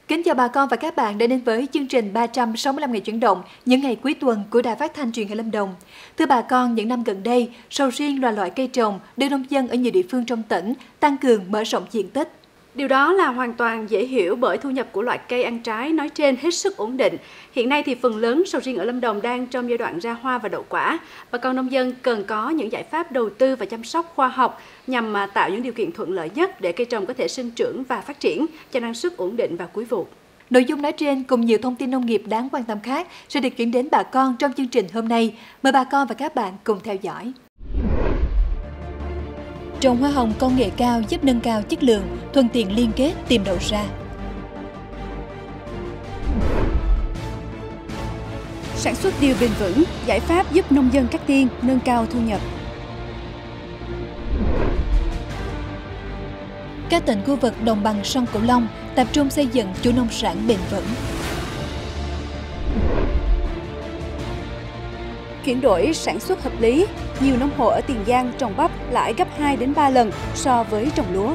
Kính chào bà con và các bạn đã đến với chương trình 365 ngày chuyển động những ngày cuối tuần của Đài Phát thanh Truyền hình Lâm Đồng. Thưa bà con, những năm gần đây, sầu riêng là loại cây trồng được nông dân ở nhiều địa phương trong tỉnh tăng cường mở rộng diện tích. Điều đó là hoàn toàn dễ hiểu bởi thu nhập của loại cây ăn trái nói trên hết sức ổn định. Hiện nay thì phần lớn sầu riêng ở Lâm Đồng đang trong giai đoạn ra hoa và đậu quả. Bà con nông dân cần có những giải pháp đầu tư và chăm sóc khoa học nhằm tạo những điều kiện thuận lợi nhất để cây trồng có thể sinh trưởng và phát triển cho năng suất ổn định vào cuối vụ. Nội dung nói trên cùng nhiều thông tin nông nghiệp đáng quan tâm khác sẽ được chuyển đến bà con trong chương trình hôm nay. Mời bà con và các bạn cùng theo dõi. Trồng hoa hồng công nghệ cao giúp nâng cao chất lượng, thuận tiện liên kết tìm đầu ra. Sản xuất điều bền vững, giải pháp giúp nông dân Cát Tiên nâng cao thu nhập. Các tỉnh khu vực đồng bằng sông Cửu Long tập trung xây dựng chuỗi nông sản bền vững. Chuyển đổi sản xuất hợp lý, nhiều nông hộ ở Tiền Giang trồng bắp lãi gấp 2 đến 3 lần so với trồng lúa.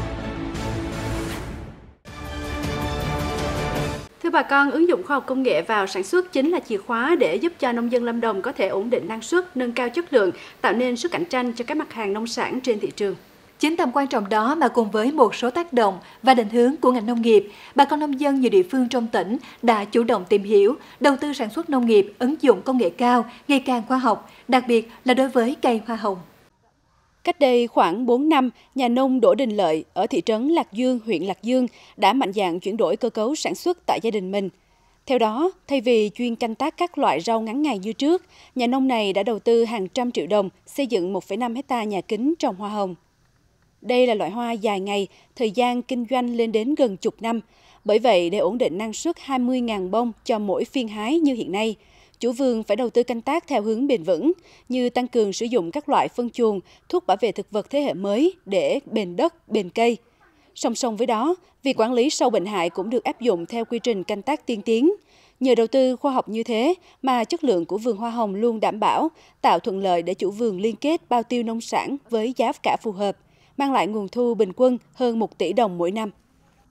Thưa bà con, ứng dụng khoa học công nghệ vào sản xuất chính là chìa khóa để giúp cho nông dân Lâm Đồng có thể ổn định năng suất, nâng cao chất lượng, tạo nên sức cạnh tranh cho các mặt hàng nông sản trên thị trường. Chính tầm quan trọng đó mà cùng với một số tác động và định hướng của ngành nông nghiệp, bà con nông dân nhiều địa phương trong tỉnh đã chủ động tìm hiểu, đầu tư sản xuất nông nghiệp, ứng dụng công nghệ cao, ngày càng khoa học, đặc biệt là đối với cây hoa hồng. Cách đây khoảng 4 năm, nhà nông Đỗ Đình Lợi ở thị trấn Lạc Dương, huyện Lạc Dương đã mạnh dạn chuyển đổi cơ cấu sản xuất tại gia đình mình. Theo đó, thay vì chuyên canh tác các loại rau ngắn ngày như trước, nhà nông này đã đầu tư hàng trăm triệu đồng xây dựng 1,5 hectare nhà kính trồng hoa hồng. Đây là loại hoa dài ngày, thời gian kinh doanh lên đến gần chục năm. Bởi vậy, để ổn định năng suất 20.000 bông cho mỗi phiên hái như hiện nay, chủ vườn phải đầu tư canh tác theo hướng bền vững, như tăng cường sử dụng các loại phân chuồng, thuốc bảo vệ thực vật thế hệ mới để bền đất, bền cây. Song song với đó, việc quản lý sâu bệnh hại cũng được áp dụng theo quy trình canh tác tiên tiến. Nhờ đầu tư khoa học như thế mà chất lượng của vườn hoa hồng luôn đảm bảo, tạo thuận lợi để chủ vườn liên kết bao tiêu nông sản với giá cả phù hợp, mang lại nguồn thu bình quân hơn 1 tỷ đồng mỗi năm.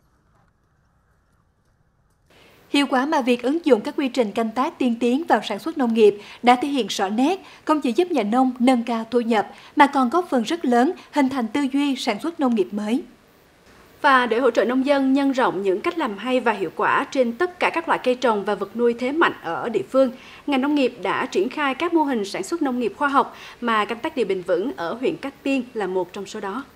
Hiệu quả mà việc ứng dụng các quy trình canh tác tiên tiến vào sản xuất nông nghiệp đã thể hiện rõ nét, không chỉ giúp nhà nông nâng cao thu nhập mà còn góp phần rất lớn hình thành tư duy sản xuất nông nghiệp mới. Và để hỗ trợ nông dân nhân rộng những cách làm hay và hiệu quả trên tất cả các loại cây trồng và vật nuôi thế mạnh ở địa phương, ngành nông nghiệp đã triển khai các mô hình sản xuất nông nghiệp khoa học mà canh tác điều bền vững ở huyện Cát Tiên là một trong số đó.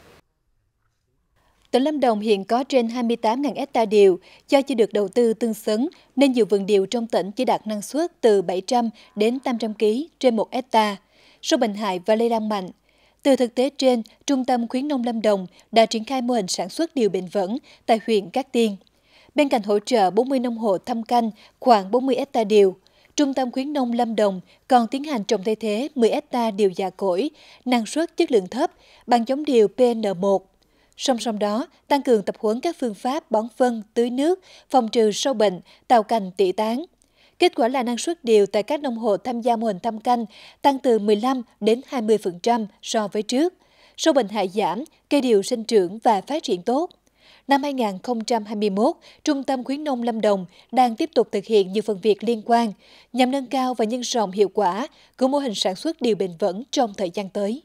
Tỉnh Lâm Đồng hiện có trên 28.000 hectare điều, do chưa được đầu tư tương xứng nên nhiều vườn điều trong tỉnh chỉ đạt năng suất từ 700 đến 800 kg trên 1 hectare. Sâu bệnh hại và lây lan mạnh. Từ thực tế trên, Trung tâm khuyến nông Lâm Đồng đã triển khai mô hình sản xuất điều bền vững tại huyện Cát Tiên. Bên cạnh hỗ trợ 40 nông hộ thâm canh khoảng 40 hectare điều, Trung tâm khuyến nông Lâm Đồng còn tiến hành trồng thay thế 10 hectare điều già cỗi, năng suất chất lượng thấp bằng giống điều PN1. Song song đó, tăng cường tập huấn các phương pháp bón phân, tưới nước, phòng trừ sâu bệnh, tạo cành tỉ tán. Kết quả là năng suất điều tại các nông hộ tham gia mô hình thâm canh tăng từ 15 đến 20% so với trước. Sâu bệnh hại giảm, cây điều sinh trưởng và phát triển tốt. Năm 2021, Trung tâm khuyến nông Lâm Đồng đang tiếp tục thực hiện nhiều phần việc liên quan nhằm nâng cao và nhân rộng hiệu quả của mô hình sản xuất điều bền vững trong thời gian tới.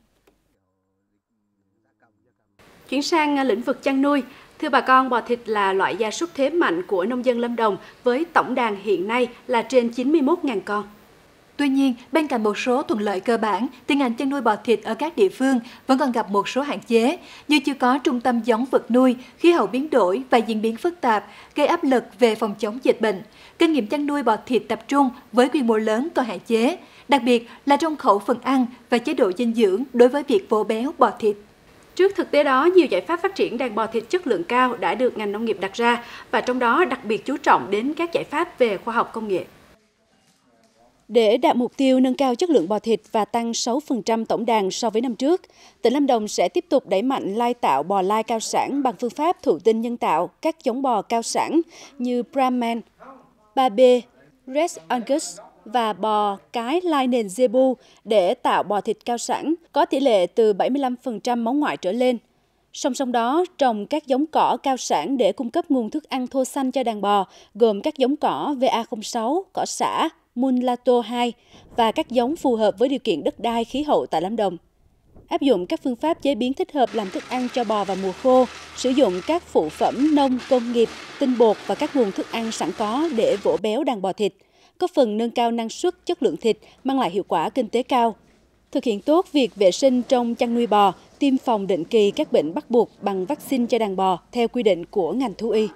Chuyển sang lĩnh vực chăn nuôi, thưa bà con, bò thịt là loại gia súc thế mạnh của nông dân Lâm Đồng với tổng đàn hiện nay là trên 91.000 con. Tuy nhiên, bên cạnh một số thuận lợi cơ bản, thì ngành chăn nuôi bò thịt ở các địa phương vẫn còn gặp một số hạn chế, như chưa có trung tâm giống vật nuôi, khí hậu biến đổi và diễn biến phức tạp, gây áp lực về phòng chống dịch bệnh. Kinh nghiệm chăn nuôi bò thịt tập trung với quy mô lớn còn hạn chế, đặc biệt là trong khẩu phần ăn và chế độ dinh dưỡng đối với việc vỗ béo bò thịt. Trước thực tế đó, nhiều giải pháp phát triển đàn bò thịt chất lượng cao đã được ngành nông nghiệp đặt ra và trong đó đặc biệt chú trọng đến các giải pháp về khoa học công nghệ. Để đạt mục tiêu nâng cao chất lượng bò thịt và tăng 6% tổng đàn so với năm trước, tỉnh Lâm Đồng sẽ tiếp tục đẩy mạnh lai tạo bò lai cao sản bằng phương pháp thụ tinh nhân tạo các giống bò cao sản như Brahman, 3B, Red Angus và bò cái lai nền Zebu để tạo bò thịt cao sản có tỷ lệ từ 75% máu ngoại trở lên. Song song đó, trồng các giống cỏ cao sản để cung cấp nguồn thức ăn thô xanh cho đàn bò, gồm các giống cỏ VA06, cỏ sả, Munlato 2 và các giống phù hợp với điều kiện đất đai khí hậu tại Lâm Đồng. Áp dụng các phương pháp chế biến thích hợp làm thức ăn cho bò vào mùa khô, sử dụng các phụ phẩm nông công nghiệp, tinh bột và các nguồn thức ăn sẵn có để vỗ béo đàn bò thịt, có phần nâng cao năng suất, chất lượng thịt, mang lại hiệu quả kinh tế cao. Thực hiện tốt việc vệ sinh trong chăn nuôi bò, tiêm phòng định kỳ các bệnh bắt buộc bằng vaccine cho đàn bò theo quy định của ngành thú y.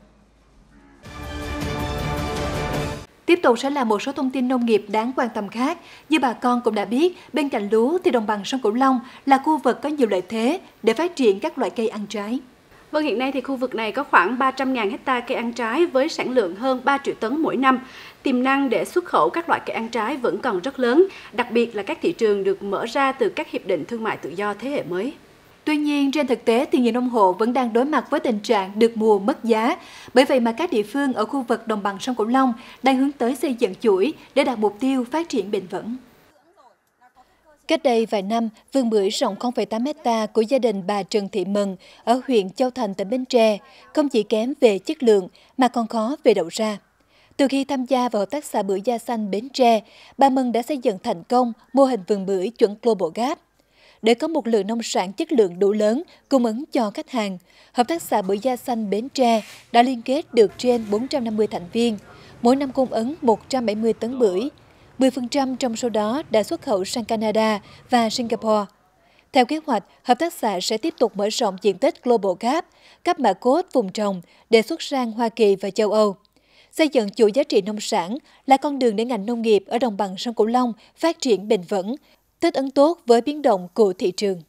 Tiếp tục sẽ là một số thông tin nông nghiệp đáng quan tâm khác. Như bà con cũng đã biết, bên cạnh lúa thì đồng bằng sông Cửu Long là khu vực có nhiều lợi thế để phát triển các loại cây ăn trái. Vâng, hiện nay thì khu vực này có khoảng 300.000 hectare cây ăn trái với sản lượng hơn 3 triệu tấn mỗi năm. Tiềm năng để xuất khẩu các loại cây ăn trái vẫn còn rất lớn, đặc biệt là các thị trường được mở ra từ các hiệp định thương mại tự do thế hệ mới. Tuy nhiên, trên thực tế thì nhiều nông hộ vẫn đang đối mặt với tình trạng được mùa mất giá. Bởi vậy mà các địa phương ở khu vực đồng bằng sông Cửu Long đang hướng tới xây dựng chuỗi để đạt mục tiêu phát triển bền vững. Cách đây vài năm, vườn bưởi rộng 0,8 hectare của gia đình bà Trần Thị Mừng ở huyện Châu Thành, tỉnh Bến Tre không chỉ kém về chất lượng mà còn khó về đầu ra. Từ khi tham gia vào hợp tác xã bưởi da xanh Bến Tre, bà Mừng đã xây dựng thành công mô hình vườn bưởi chuẩn Global Gap. Để có một lượng nông sản chất lượng đủ lớn cung ứng cho khách hàng, hợp tác xã bưởi da xanh Bến Tre đã liên kết được trên 450 thành viên, mỗi năm cung ứng 170 tấn bưởi. 10% trong số đó đã xuất khẩu sang Canada và Singapore. Theo kế hoạch, hợp tác xã sẽ tiếp tục mở rộng diện tích Global Gap, cấp mã code vùng trồng để xuất sang Hoa Kỳ và châu Âu. Xây dựng chuỗi giá trị nông sản là con đường để ngành nông nghiệp ở đồng bằng sông Cửu Long phát triển bền vững, thích ứng tốt với biến động của thị trường.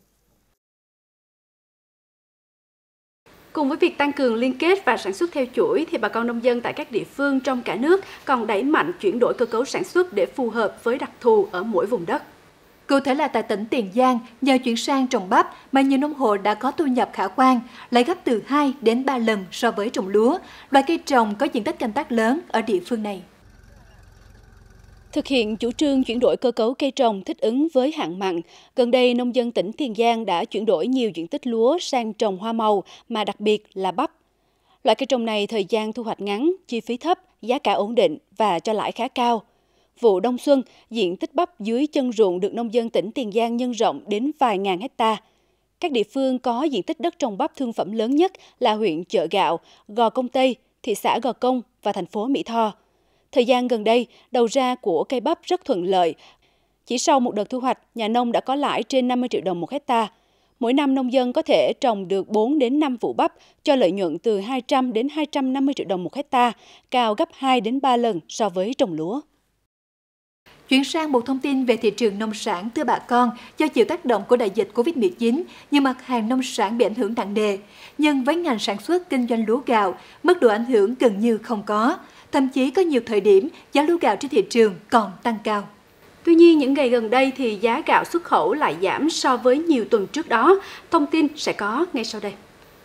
Cùng với việc tăng cường liên kết và sản xuất theo chuỗi, thì bà con nông dân tại các địa phương trong cả nước còn đẩy mạnh chuyển đổi cơ cấu sản xuất để phù hợp với đặc thù ở mỗi vùng đất. Cụ thể là tại tỉnh Tiền Giang, nhờ chuyển sang trồng bắp mà nhiều nông hộ đã có thu nhập khả quan, lại gấp từ 2 đến 3 lần so với trồng lúa, loại cây trồng có diện tích canh tác lớn ở địa phương này. Thực hiện chủ trương chuyển đổi cơ cấu cây trồng thích ứng với hạn mặn, gần đây nông dân tỉnh Tiền Giang đã chuyển đổi nhiều diện tích lúa sang trồng hoa màu, mà đặc biệt là bắp. Loại cây trồng này thời gian thu hoạch ngắn, chi phí thấp, giá cả ổn định và cho lãi khá cao. Vụ đông xuân, diện tích bắp dưới chân ruộng được nông dân tỉnh Tiền Giang nhân rộng đến vài ngàn hectare. Các địa phương có diện tích đất trồng bắp thương phẩm lớn nhất là huyện Chợ Gạo, Gò Công Tây, thị xã Gò Công và thành phố Mỹ Tho. Thời gian gần đây, đầu ra của cây bắp rất thuận lợi. Chỉ sau một đợt thu hoạch, nhà nông đã có lãi trên 50 triệu đồng một hectare. Mỗi năm nông dân có thể trồng được 4 đến 5 vụ bắp, cho lợi nhuận từ 200 đến 250 triệu đồng một hectare, cao gấp 2 đến 3 lần so với trồng lúa. Chuyển sang một thông tin về thị trường nông sản, thưa bà con, do chịu tác động của đại dịch Covid-19, nhiều mặt hàng nông sản bị ảnh hưởng nặng nề. Nhưng với ngành sản xuất kinh doanh lúa gạo, mức độ ảnh hưởng gần như không có. Thậm chí có nhiều thời điểm, giá lúa gạo trên thị trường còn tăng cao. Tuy nhiên, những ngày gần đây thì giá gạo xuất khẩu lại giảm so với nhiều tuần trước đó. Thông tin sẽ có ngay sau đây.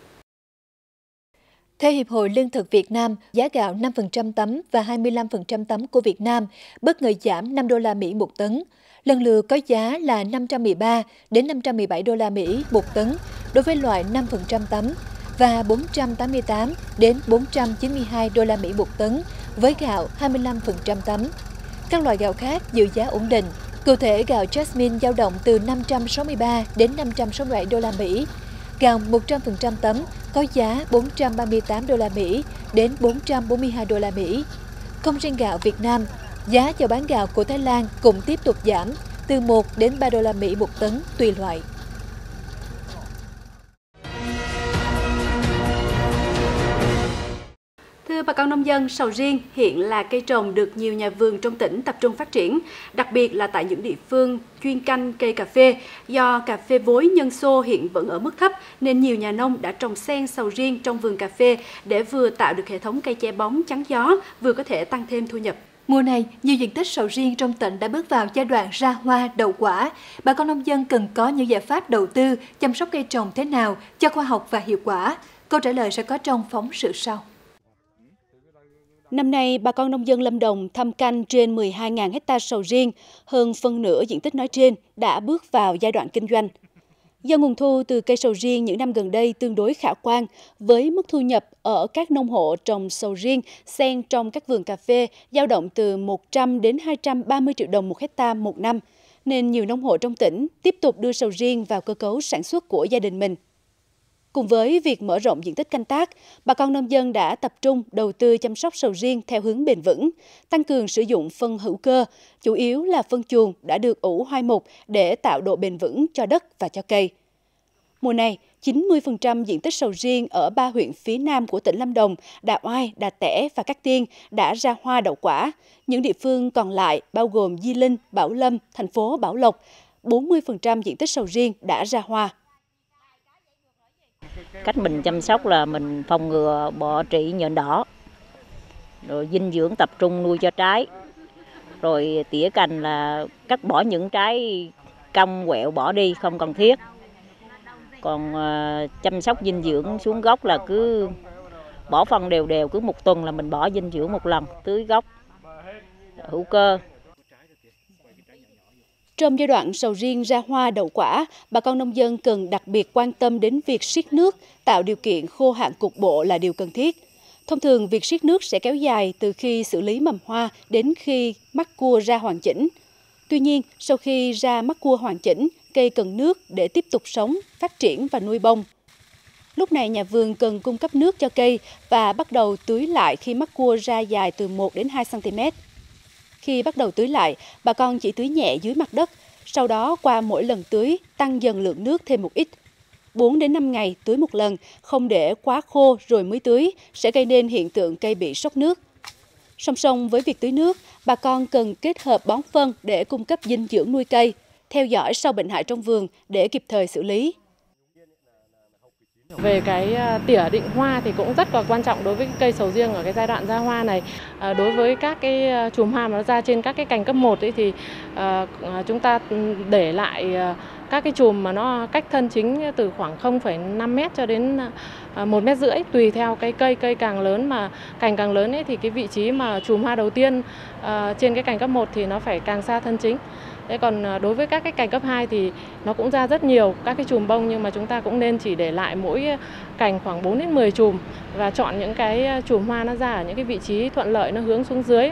Theo Hiệp hội Lương thực Việt Nam, giá gạo 5% tấm và 25% tấm của Việt Nam bất ngờ giảm 5 đô la Mỹ một tấn. Lần lượt có giá là 513 đến 517 đô la Mỹ một tấn đối với loại 5% tấm và 488 đến 492 đô la Mỹ một tấn với gạo 25% tấm. Các loại gạo khác giữ giá ổn định. Cụ thể, gạo Jasmine dao động từ 563 đến 567 đô la Mỹ. Gạo 100% tấm có giá 438 đô la Mỹ đến 442 đô la Mỹ. Không riêng gạo Việt Nam, giá chào bán gạo của Thái Lan cũng tiếp tục giảm từ 1 đến 3 đô la Mỹ một tấn tùy loại. Thưa bà con nông dân, sầu riêng hiện là cây trồng được nhiều nhà vườn trong tỉnh tập trung phát triển, đặc biệt là tại những địa phương chuyên canh cây cà phê. Do cà phê vối nhân xô hiện vẫn ở mức thấp nên nhiều nhà nông đã trồng xen sầu riêng trong vườn cà phê để vừa tạo được hệ thống cây che bóng chắn gió, vừa có thể tăng thêm thu nhập. Mùa này, nhiều diện tích sầu riêng trong tỉnh đã bước vào giai đoạn ra hoa, đậu quả. Bà con nông dân cần có những giải pháp đầu tư, chăm sóc cây trồng thế nào cho khoa học và hiệu quả. Câu trả lời sẽ có trong phóng sự sau. Năm nay, bà con nông dân Lâm Đồng thâm canh trên 12.000 hectare sầu riêng, hơn phân nửa diện tích nói trên đã bước vào giai đoạn kinh doanh. Do nguồn thu từ cây sầu riêng những năm gần đây tương đối khả quan, với mức thu nhập ở các nông hộ trồng sầu riêng xen trong các vườn cà phê dao động từ 100 đến 230 triệu đồng một hectare một năm, nên nhiều nông hộ trong tỉnh tiếp tục đưa sầu riêng vào cơ cấu sản xuất của gia đình mình. Cùng với việc mở rộng diện tích canh tác, bà con nông dân đã tập trung đầu tư chăm sóc sầu riêng theo hướng bền vững, tăng cường sử dụng phân hữu cơ, chủ yếu là phân chuồng đã được ủ hoai mục để tạo độ bền vững cho đất và cho cây. Mùa này, 90% diện tích sầu riêng ở 3 huyện phía nam của tỉnh Lâm Đồng, Đạ Oai, Đạ Tẻ và Cát Tiên đã ra hoa đậu quả. Những địa phương còn lại bao gồm Di Linh, Bảo Lâm, thành phố Bảo Lộc, 40% diện tích sầu riêng đã ra hoa. Cách mình chăm sóc là mình phòng ngừa bọ trĩ nhện đỏ, rồi dinh dưỡng tập trung nuôi cho trái, rồi tỉa cành là cắt bỏ những trái cong quẹo bỏ đi không cần thiết. Còn chăm sóc dinh dưỡng xuống gốc là cứ bỏ phân đều đều, cứ một tuần là mình bỏ dinh dưỡng một lần, tưới gốc hữu cơ. Trong giai đoạn sầu riêng ra hoa đậu quả, bà con nông dân cần đặc biệt quan tâm đến việc siết nước, tạo điều kiện khô hạn cục bộ là điều cần thiết. Thông thường, việc siết nước sẽ kéo dài từ khi xử lý mầm hoa đến khi mắc cua ra hoàn chỉnh. Tuy nhiên, sau khi ra mắc cua hoàn chỉnh, cây cần nước để tiếp tục sống, phát triển và nuôi bông. Lúc này, nhà vườn cần cung cấp nước cho cây và bắt đầu tưới lại khi mắc cua ra dài từ 1 đến 2 cm. Khi bắt đầu tưới lại, bà con chỉ tưới nhẹ dưới mặt đất, sau đó qua mỗi lần tưới tăng dần lượng nước thêm một ít. 4 đến 5 ngày tưới một lần, không để quá khô rồi mới tưới sẽ gây nên hiện tượng cây bị sốc nước. Song song với việc tưới nước, bà con cần kết hợp bón phân để cung cấp dinh dưỡng nuôi cây, theo dõi sâu bệnh hại trong vườn để kịp thời xử lý. Về cái tỉa định hoa thì cũng rất là quan trọng đối với cây sầu riêng ở cái giai đoạn ra hoa này. Đối với các cái chùm hoa mà nó ra trên các cái cành cấp 1 ấy thì chúng ta để lại các cái chùm mà nó cách thân chính từ khoảng 0,5 m cho đến 1,5 m tùy theo cái cây càng lớn mà cành càng lớn ấy thì cái vị trí mà chùm hoa đầu tiên trên cái cành cấp 1 thì nó phải càng xa thân chính. Thế còn đối với các cái cành cấp 2 thì nó cũng ra rất nhiều các cái chùm bông, nhưng mà chúng ta cũng nên chỉ để lại mỗi cành khoảng 4 đến 10 chùm và chọn những cái chùm hoa nó ra ở những cái vị trí thuận lợi, nó hướng xuống dưới.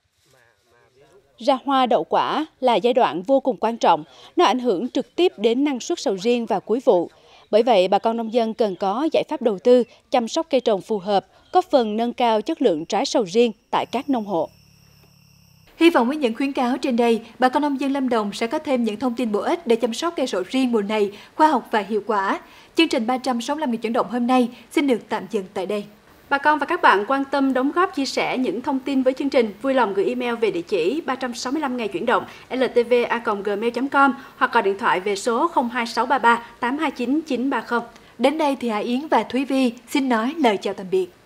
Ra hoa đậu quả là giai đoạn vô cùng quan trọng, nó ảnh hưởng trực tiếp đến năng suất sầu riêng vào cuối vụ. Bởi vậy, bà con nông dân cần có giải pháp đầu tư, chăm sóc cây trồng phù hợp, góp phần nâng cao chất lượng trái sầu riêng tại các nông hộ. Hy vọng với những khuyến cáo trên đây, bà con nông dân Lâm Đồng sẽ có thêm những thông tin bổ ích để chăm sóc cây sầu riêng mùa này khoa học và hiệu quả. Chương trình 365 ngày chuyển động hôm nay xin được tạm dừng tại đây. Bà con và các bạn quan tâm đóng góp chia sẻ những thông tin với chương trình, vui lòng gửi email về địa chỉ 365 ngày chuyển động ltv@gmail.com hoặc gọi điện thoại về số 02633 829 930. Đến đây thì Hà Yến và Thúy Vi xin nói lời chào tạm biệt.